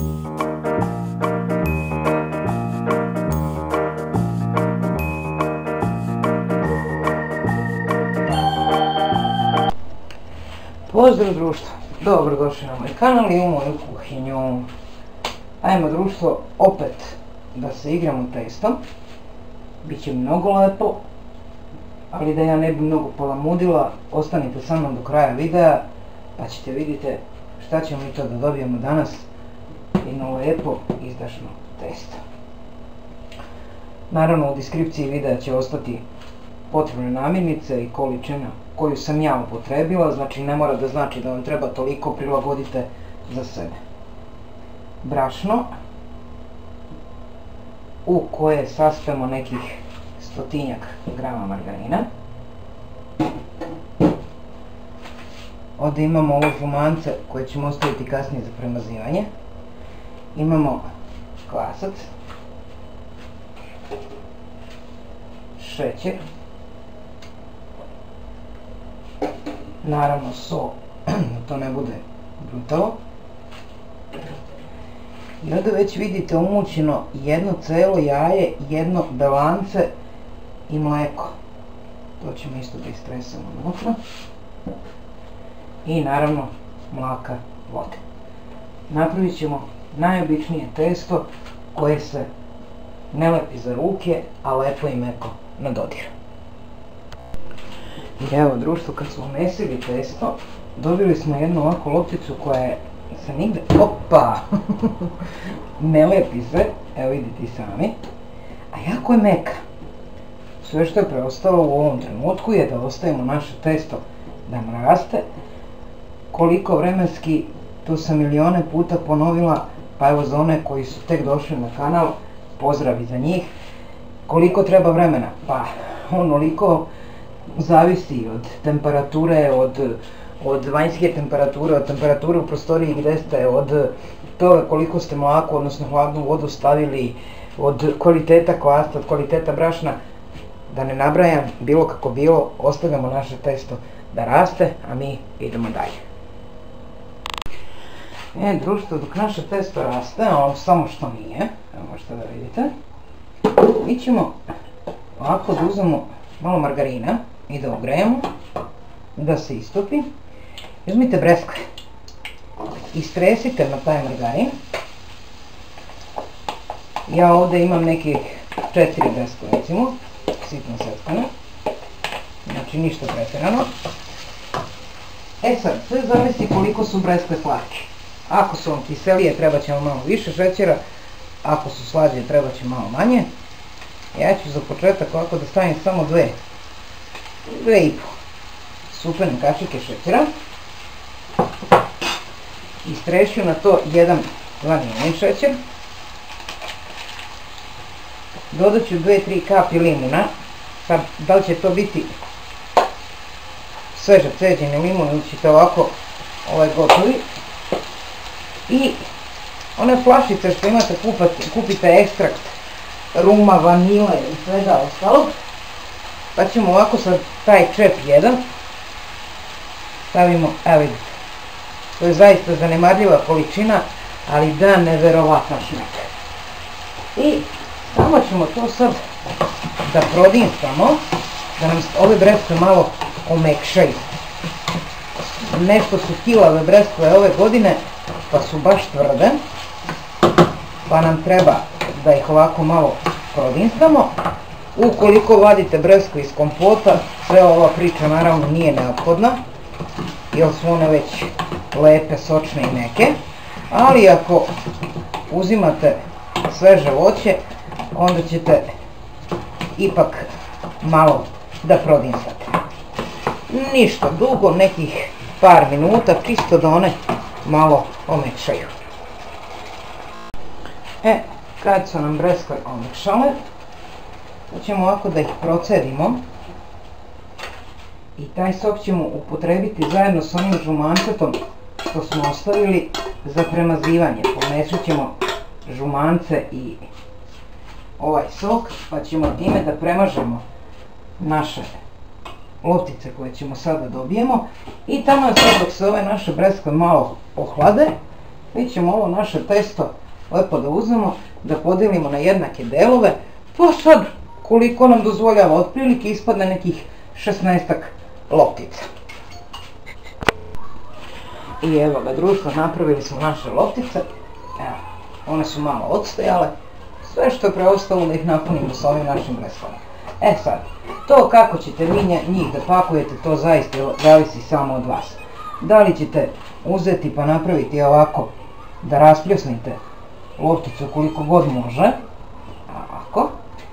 Pozdrav društvo, dobrodošli na moj kanal i u moju kuhinju. Ajmo društvo opet da se igramo testom. Biće mnogo lepo, ali da ja ne bi mnogo polamudila, ostanite sa mnom do kraja videa pa ćete vidjeti šta ćemo mi to da dobijemo danas. Jedno lepo izdašno testo. Naravno u deskripciji videa će ostati potrebne namirnice i količina koju sam ja upotrebila, znači ne mora da znači da vam treba toliko, prilagodite za sebe. Brašno u koje saspemo nekih 100-tinjak grama margarina. Ovdje imamo ovo žumance koje ćemo ostaviti kasnije za premazivanje. Imamo kvasac, šećer, naravno sol, da to ne bude brutalo. I ovdje već vidite umućeno jedno celo jaje, jedno belance i mleko. To ćemo isto da istresemo unutra. I naravno mlaka vode. Napravit ćemo najobičnije testo koje se ne lepi za ruke, a lepo i meko na dodir. I evo društvo, kad smo umesili testo, dobili smo jednu ovakvu lopticu koja se nigde, opa, ne lepi se, evo vidite i sami, a jako je meka. Sve što je preostalo u ovom trenutku je da ostavimo naše testo da naraste. Koliko vremenski, to sam milione puta ponovila, pa evo za one koji su tek došli na kanal, pozdrav i za njih. Koliko treba vremena? Pa onoliko zavisi od temperature, od vanjske temperature, od temperature u prostoriji gdje ste, od toga koliko ste mlako, odnosno hladnu vodu stavili, od kvaliteta kvasta, od kvaliteta brašna. Da ne nabrajam, bilo kako bilo, ostavljamo naše testo da raste, a mi idemo dalje. Društvo, dok naše testo raste, ali samo što nije, evo možete da vidite, mi ćemo ovako da uzmemo malo margarina i da ugrejemo, da se istopi. Uzmite breskve, istresite na taj margarin. Ja ovdje imam nekih 4 breskve, recimo, sitno seckane, znači ništa pretjerano. Sad, sve zavisi koliko su breskve slatke. Ako su vam kiselije, treba će vam malo više šećera, ako su slađe, treba će malo manje. Ja ću za početak ovako da stavim samo 2,5 supene kašike šećera. Istreću na to jedan vanilin šećer. Dodat ću 2-3 kapi limuna. Sad, da li će to biti sveže ceđeni limun ili ćete ovako gotovi. I one flašice što imate, kupite ekstrakt ruma, vanile i svega ostalog. Pa ćemo ovako sad taj čep jedan stavimo, evo vidite, to je zaista zanemarljiva količina, ali da, neverovatno šmeka. I samo ćemo to sad da prodinstamo, da nam ove breskve malo omekšaju. Nešto su kilave breskve ove godine, pa su baš tvrde, pa nam treba da ih ovako malo prodinstamo. Ukoliko vadite breskve iz kompota, sve ova priča naravno nije neophodna, jer su one već lepe, sočne i meke, ali ako uzimate sveže voće, onda ćete ipak malo da prodinstate. Ništa dugo, nekih par minuta, čisto da one malo omekšaju. Kad su nam breskve omekšale, ćemo ovako da ih procedimo i taj sok ćemo upotrebiti zajedno s onim žumancetom što smo ostavili za premazivanje. Pomešat ćemo žumance i ovaj sok, pa ćemo time da premažemo naše loptice koje ćemo sada dobijemo. I tamo sad dok se ove naše breskve malo ohlade, Mi ćemo ovo naše testo lepo da uzmemo, da podijelimo na jednake delove, pa sad koliko nam dozvoljava, otprilike ispadne nekih 16 loptica. I evo ga društvo, napravili smo naše loptice, evo, one su malo odstojale, sve što je preostalo da ih napunimo sa ovim našim breskvama. E sad, to kako ćete vi njih da pakujete, to zaista zavisi samo od vas. Da li ćete uzeti pa napraviti ovako, da raspljusnite lopticu koliko god može, ovako,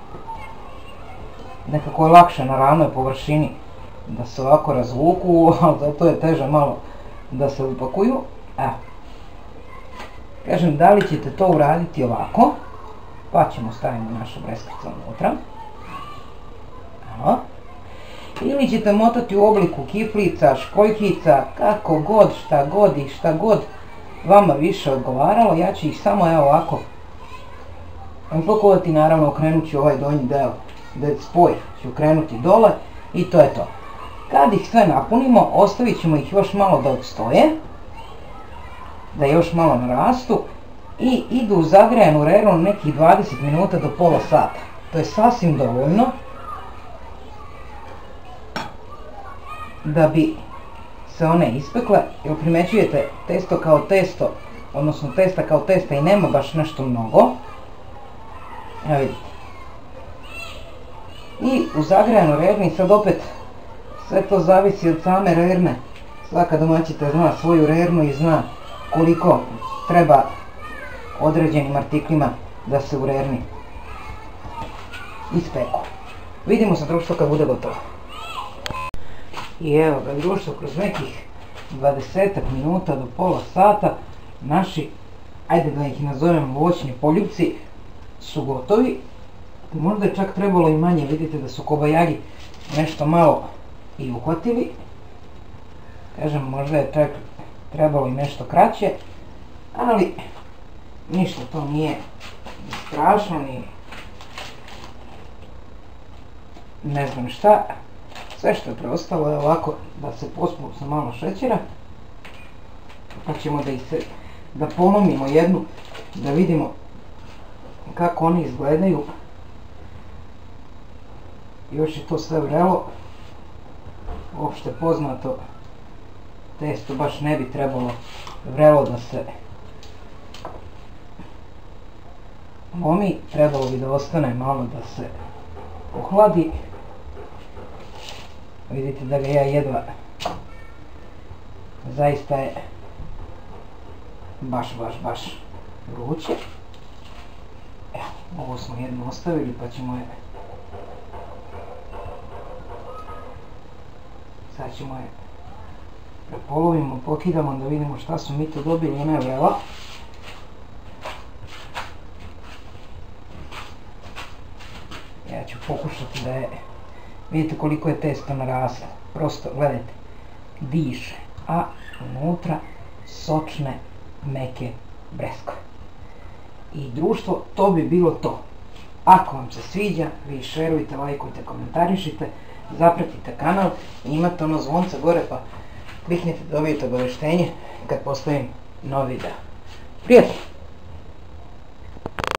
nekako je lakše na ravnoj površini da se ovako razvuku, ali zato je teže malo da se upakuju. Evo, kažem, da li ćete to uraditi ovako, pa ćemo staviti naše breskvice unutra, evo, ili ćete motati u obliku kiflica, školjkica, kako god, šta god vama više odgovaralo. Ja ću ih samo evo ovako upakovati, naravno okrenut ću ovaj donji deo, spoj ću okrenuti dole i to je to. Kad ih sve napunimo, ostavit ćemo ih još malo da odstoje, da još malo narastu i idu u zagrejanu rernu nekih 20 minuta do pola sata. To je sasvim dovoljno da bi se one ispekle, jer primećujete testo kao testo, odnosno testa kao testa i nema baš nešto mnogo. Evo vidite. I u zagrejanoj rerni sad opet sve to zavisi od same rerne. Svaka domaćica zna svoju rernu i zna koliko treba određenim artiklima da se u rerni ispeku. Vidimo se društvo kad bude gotovo. I evo ga društvo, kroz nekih 20 minuta do pola sata naši, ajde da ih nazovem voćni poljupci, su gotovi. Možda je čak trebalo i manje, vidite da su kobajagi nešto malo i uhvatili. Kažem, možda je čak trebalo i nešto kraće, ali ništa to nije strašno, ni ne znam šta. Sve što je preostalo je ovako da se pospu sa malo šećera, pa ćemo da polomimo jednu, da vidimo kako oni izgledaju. Još je to sve vrelo, uopšte poznato, testo baš ne bi trebalo vrelo da se lomi, trebalo bi da ostane malo da se ohladi. Vidite da ga ja jedva, zaista je baš vruće. Evo, ovo smo jednu ostavili pa ćemo je, sad ćemo je prepolovimo, pokidamo da vidimo šta su mi to dobili, ona je vrela. Ja ću pokušati da je, vidite koliko je testo naraslo, prosto gledajte, diše, a unutra sočne, meke breskve. I društvo, to bi bilo to. Ako vam se sviđa, vi šerujte, lajkujte, komentarišite, zapratite kanal i imate ono zvonce gore pa kliknite da dobijete obaveštenje kad postavim novi video. Prijatno!